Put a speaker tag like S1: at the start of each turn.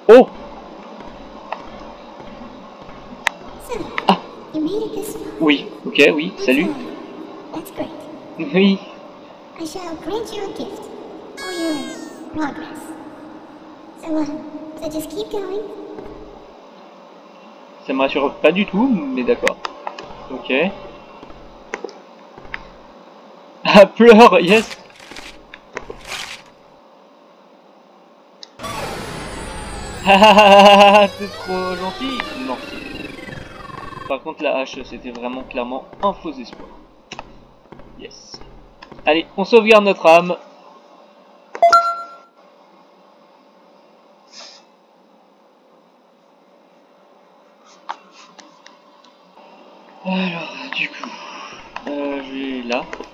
S1: Oh!
S2: So,
S1: Ah!
S2: you made it this far.
S1: Oui, ok, oui, salut.
S2: That's great.
S1: Oui.
S2: I shall grant you a gift for your progress. So just keep going.
S1: Ça me rassure pas du tout, mais d'accord. Ok. Ah, pleure, yes! Ah, c'est trop gentil! Non. Par contre, la hache, c'était vraiment clairement un faux espoir. Yes. Allez, on sauvegarde notre âme. Alors, du coup, je vais là.